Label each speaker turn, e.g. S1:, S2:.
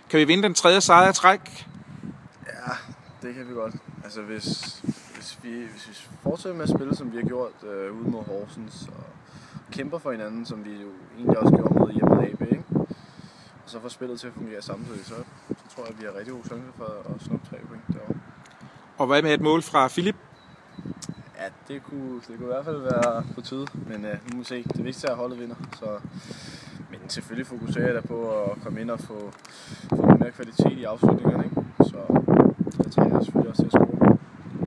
S1: Kan vi vinde den 3. sejr i træk?
S2: Ja, det kan vi godt. Altså hvis vi fortsætter med at spille, som vi har gjort ude mod Horsens, og kæmper for hinanden, som vi jo egentlig også gjorde mod hjemme AB, ikke? Og så får spillet til at fungere samtidig, så tror jeg, at vi har rigtig gode chancer for at snuppe 3 point derovre.
S1: Og hvad med et mål fra Philip?
S2: Ja, det kunne i hvert fald være på tide, men nu må vi se. Det vigtigste er, at holdet vinder. Men selvfølgelig fokuserer jeg på at komme ind og få noget mere kvalitet i afslutningerne, ikke? Så jeg trænger selvfølgelig også til at score.